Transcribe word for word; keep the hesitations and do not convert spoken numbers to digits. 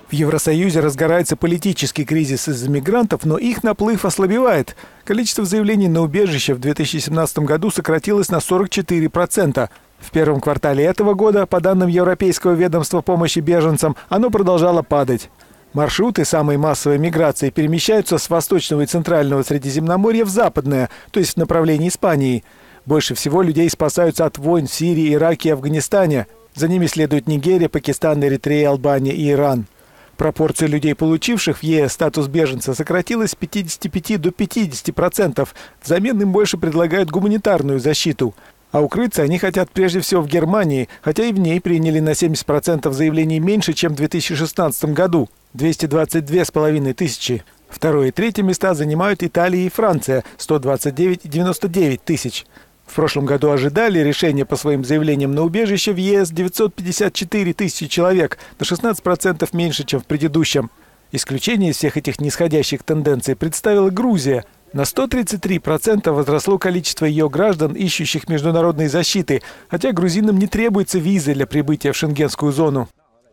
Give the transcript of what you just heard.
В Евросоюзе разгорается политический кризис из-за мигрантов, но их наплыв ослабевает. Количество заявлений на убежище в две тысячи семнадцатом году сократилось на сорок четыре процента. В первом квартале этого года, по данным Европейского ведомства помощи беженцам, оно продолжало падать. Маршруты самой массовой миграции перемещаются с восточного и центрального Средиземноморья в западное, то есть в направлении Испании. Больше всего людей спасаются от войн в Сирии, Ираке и Афганистане. За ними следуют Нигерия, Пакистан, Эритрея, Албания и Иран. Пропорция людей, получивших в ЕС статус беженца, сократилась с пятидесяти пяти до пятидесяти процентов. Взамен им больше предлагают гуманитарную защиту. А укрыться они хотят прежде всего в Германии, хотя и в ней приняли на семьдесят процентов заявлений меньше, чем в две тысячи шестнадцатом году – двести двадцать две с половиной тысячи. Второе и третье места занимают Италия и Франция – сто двадцать девять и девяносто девять тысяч. В прошлом году ожидали решения по своим заявлениям на убежище в ЕС девятьсот пятьдесят четыре тысячи человек, на шестнадцать процентов меньше, чем в предыдущем. Исключение из всех этих нисходящих тенденций представила Грузия. На сто тридцать три процента возросло количество ее граждан, ищущих международной защиты, хотя грузинам не требуется визы для прибытия в шенгенскую зону.